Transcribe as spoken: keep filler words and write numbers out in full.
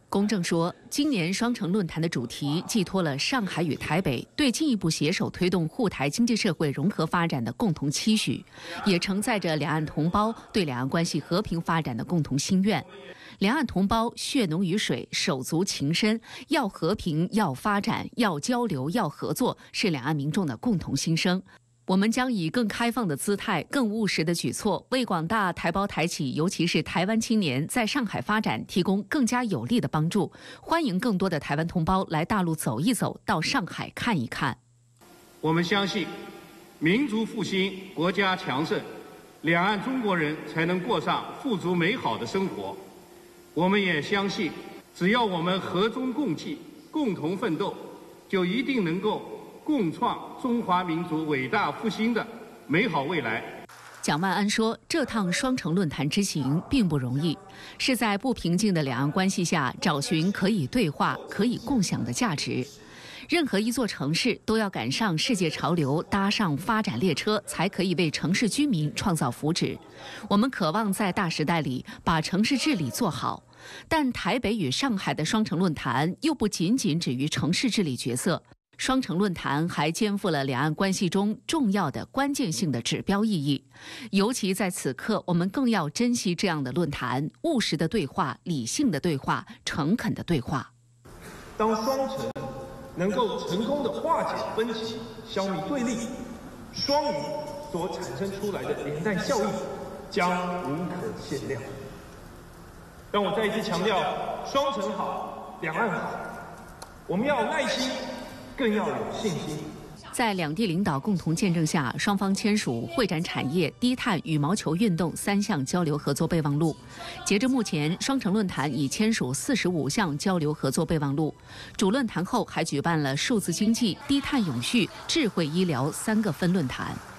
公正说，今年双城论坛的主题寄托了上海与台北对进一步携手推动沪台经济社会融合发展的共同期许，也承载着两岸同胞对两岸关系和平发展的共同心愿。两岸同胞血浓于水，手足情深，要和平，要发展，要交流，要合作，是两岸民众的共同心声。我们将以更开放的姿态、更务实的举措，为广大台胞台企，尤其是台湾青年在上海发展提供更加有力的帮助。欢迎更多的台湾同胞来大陆走一走，到上海看一看。 我们相信，民族复兴、国家强盛，两岸中国人才能过上富足美好的生活。我们也相信，只要我们和衷共济、共同奋斗，就一定能够共创中华民族伟大复兴的美好未来。 蒋万安说，这趟双城论坛之行并不容易，是在不平静的两岸关系下找寻可以对话、可以共享的价值。任何一座城市都要赶上世界潮流，搭上发展列车，才可以为城市居民创造福祉。我们渴望在大时代里把城市治理做好，但台北与上海的双城论坛又不仅仅止于城市治理角色。双城论坛还肩负了两岸关系中重要的关键性的指标意义，尤其在此刻，我们更要珍惜这样的论坛，务实的对话、理性的对话、诚恳的对话。 当双城能够成功的化解分歧、消弭对立，双赢所产生出来的连带效益将无可限量。让我再一次强调，双城好，两岸好，我们要有耐心，更要有信心。 在两地领导共同见证下，双方签署会展产业、低碳、羽毛球运动三项交流合作备忘录。截至目前，双城论坛已签署四十五项交流合作备忘录。主论坛后还举办了数字经济、低碳永续、智慧医疗三个分论坛。